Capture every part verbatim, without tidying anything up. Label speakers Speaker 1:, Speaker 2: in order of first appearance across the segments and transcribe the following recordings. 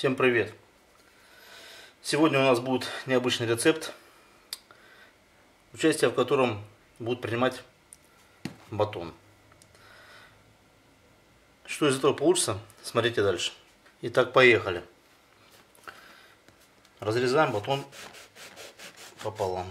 Speaker 1: Всем привет! Сегодня у нас будет необычный рецепт, участие в котором будет принимать батон. Что из этого получится, смотрите дальше. Итак, поехали. Разрезаем батон пополам.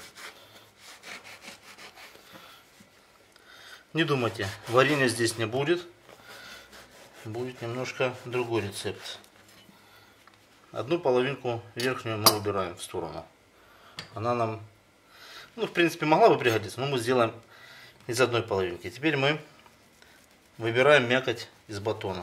Speaker 1: Не думайте, варенья здесь не будет. Будет немножко другой рецепт. Одну половинку верхнюю мы убираем в сторону. Она нам, ну, в принципе, могла бы пригодиться, но мы сделаем из одной половинки. Теперь мы выбираем мякоть из батона.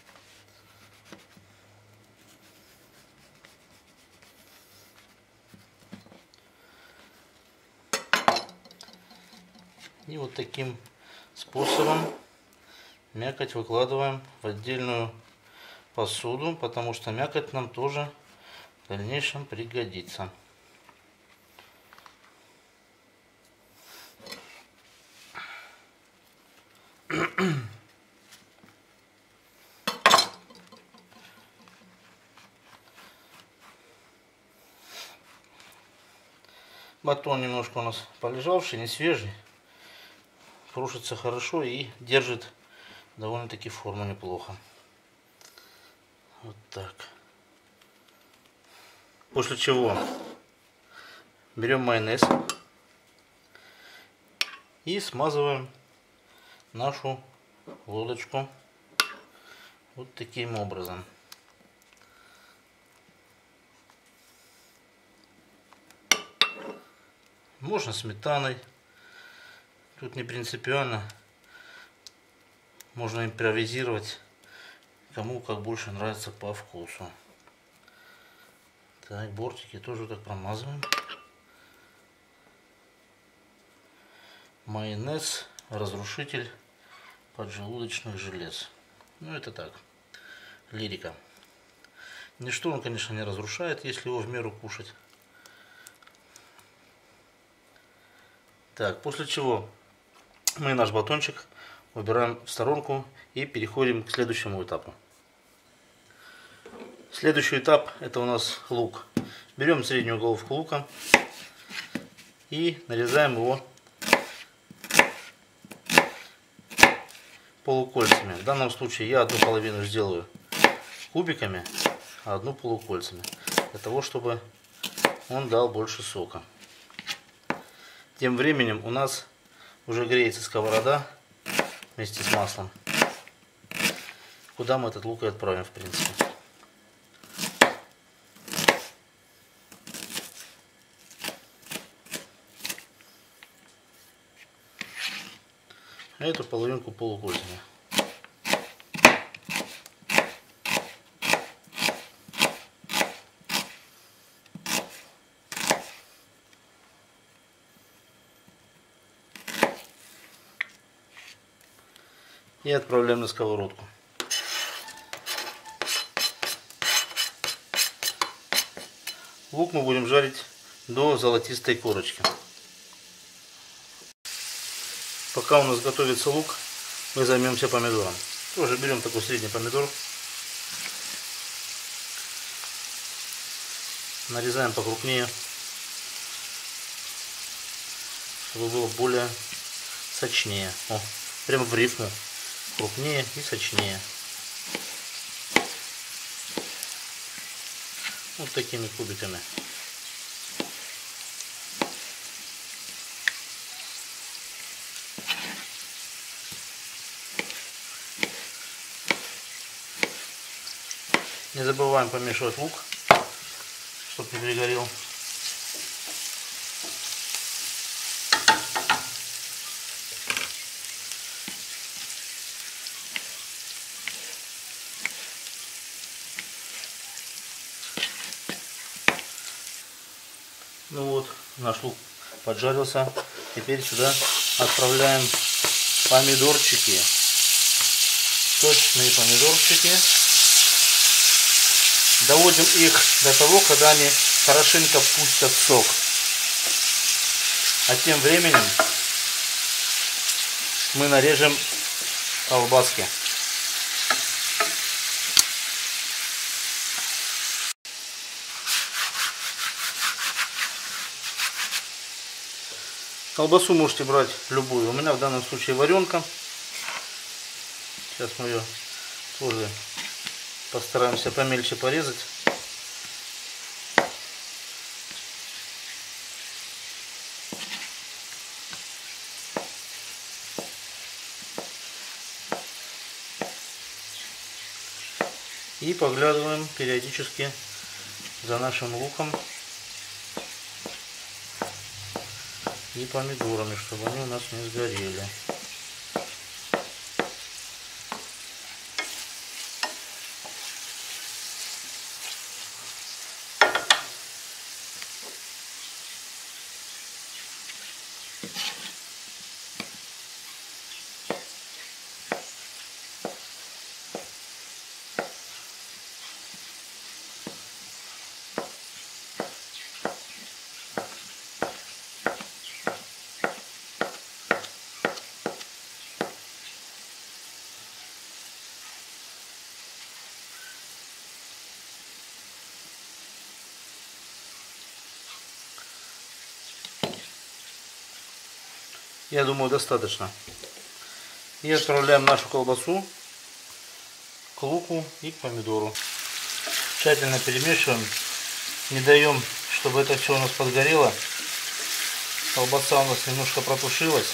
Speaker 1: И вот таким способом мякоть выкладываем в отдельную посуду, потому что мякоть нам тоже в дальнейшем пригодится. Батон немножко у нас полежавший, не свежий, крушится хорошо и держит довольно-таки форму неплохо. Вот так. После чего берем майонез и смазываем нашу лодочку вот таким образом. Можно сметаной, тут не принципиально, можно импровизировать, кому как больше нравится по вкусу. Так, бортики тоже так промазываем. Майонез — разрушитель поджелудочных желез. Ну, это так, лирика. Ничто он, конечно, не разрушает, если его в меру кушать. Так, после чего мы наш батончик убираем в сторонку и переходим к следующему этапу. Следующий этап — это у нас лук. Берем среднюю головку лука и нарезаем его полукольцами. В данном случае я одну половину сделаю кубиками, а одну полукольцами, для того, чтобы он дал больше сока. Тем временем у нас уже греется сковорода вместе с маслом, куда мы этот лук и отправим, в принципе. А эту половинку полукольцами. И отправляем на сковородку. Лук мы будем жарить до золотистой корочки. Пока у нас готовится лук, мы займемся помидором. Тоже берем такой средний помидор, нарезаем покрупнее, чтобы было более сочнее. О, прямо в рифму. Крупнее и сочнее. Вот такими кубиками. Не забываем помешивать лук, чтобы не перегорел. Ну вот, наш лук поджарился. Теперь сюда отправляем помидорчики. Сочные помидорчики. Доводим их до того, когда они хорошенько пустят сок. А тем временем мы нарежем колбаски. Колбасу можете брать любую. У меня в данном случае варенка. Сейчас мы ее тоже постараемся помельче порезать. И поглядываем периодически за нашим луком и помидорами, чтобы они у нас не сгорели. Я думаю, достаточно. И отправляем нашу колбасу к луку и к помидору. Тщательно перемешиваем. Не даем, чтобы это все у нас подгорело. Колбаса у нас немножко протушилась.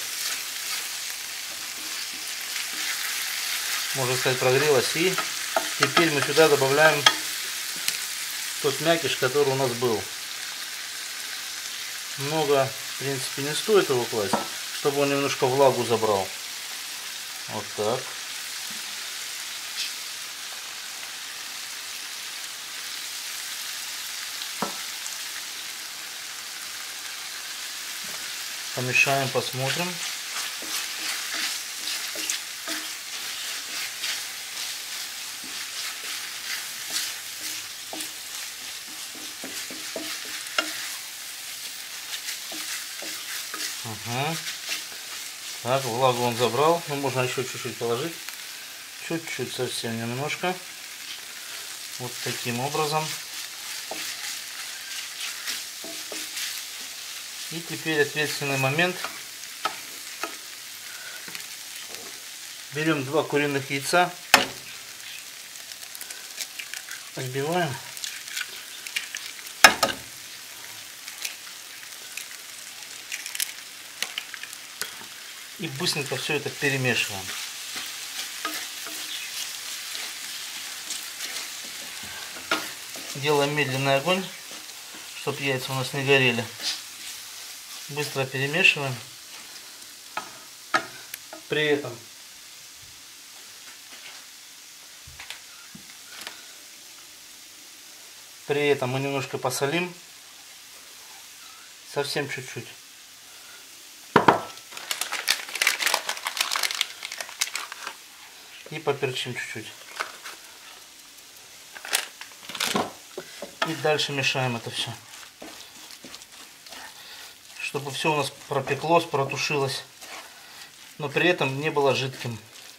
Speaker 1: Можно сказать, прогрелась. И теперь мы сюда добавляем тот мякиш, который у нас был. Много, в принципе, не стоит его класть, чтобы он немножко влагу забрал. Вот так. Помешаем, посмотрим. Угу. Так, влагу он забрал. Ну, можно еще чуть-чуть положить. Чуть-чуть, совсем немножко. Вот таким образом. И теперь ответственный момент. Берем два куриных яйца. Разбиваем. И быстренько все это перемешиваем. Делаем медленный огонь, чтобы яйца у нас не горели. Быстро перемешиваем. При этом При этом мы немножко посолим. Совсем чуть-чуть. И поперчим чуть-чуть. И дальше мешаем это все. Чтобы все у нас пропеклось, протушилось. Но при этом не было жидким.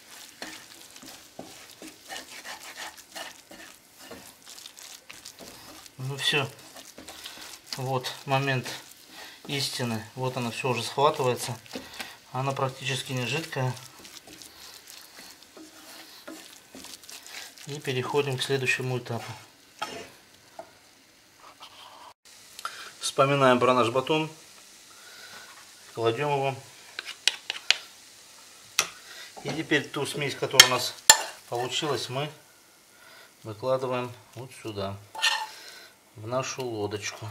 Speaker 1: Ну все. Вот момент истины. Вот она все уже схватывается. Она практически не жидкая. И переходим к следующему этапу. Вспоминаем про наш батон. Кладем его. И теперь ту смесь, которая у нас получилась, мы выкладываем вот сюда, в нашу лодочку.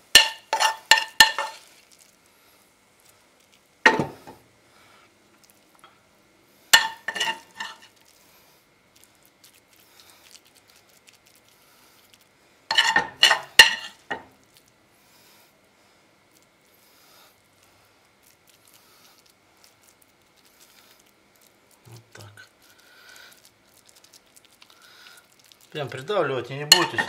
Speaker 1: Так. Прям придавливать не бойтесь.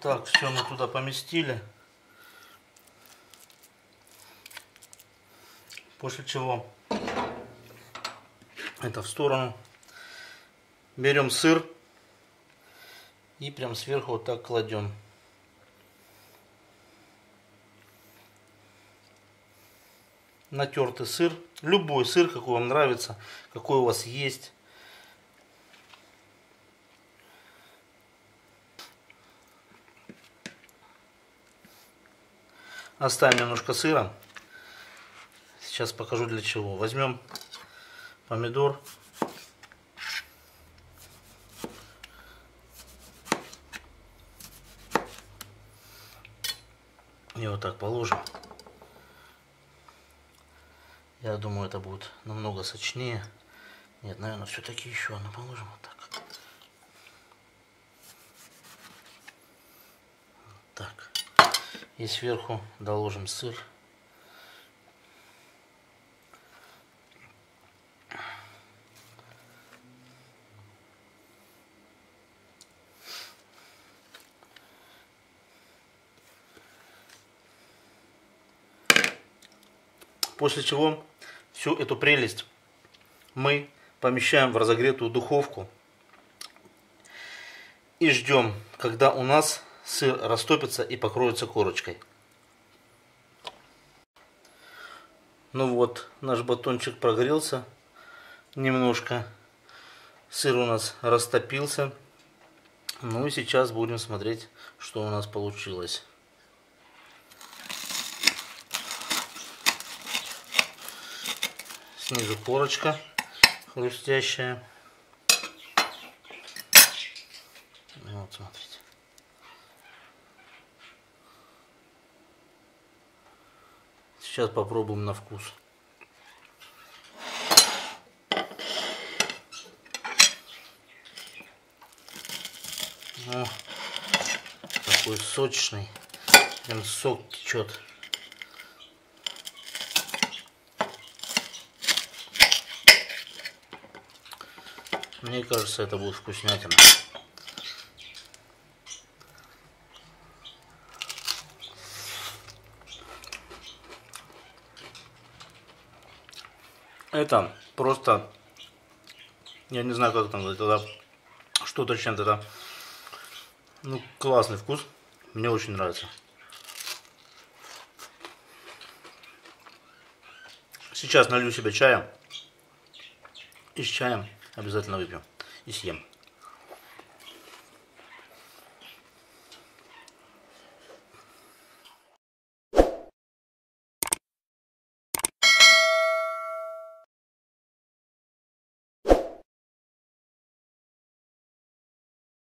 Speaker 1: Так, все мы туда поместили. После чего это в сторону. Берем сыр и прям сверху вот так кладем. Натертый сыр. Любой сыр, какой вам нравится, какой у вас есть. Оставим немножко сыра. Сейчас покажу для чего. Возьмем помидор. И вот так положим. Я думаю, это будет намного сочнее. Нет, наверное, все-таки еще одну положим вот так. Вот так. И сверху доложим сыр. После чего всю эту прелесть мы помещаем в разогретую духовку и ждем, когда у нас сыр растопится и покроется корочкой. Ну вот, наш батончик прогрелся немножко, сыр у нас растопился. Ну и сейчас будем смотреть, что у нас получилось. Снизу корочка хрустящая. Вот, смотрите. Сейчас попробуем на вкус. О, такой сочный. Прям сок течет. Мне кажется, это будет вкуснятина. Это просто, я не знаю, как там это, что точно это, ну, классный вкус, мне очень нравится. Сейчас налью себе чая и с чаем обязательно выпью и съем.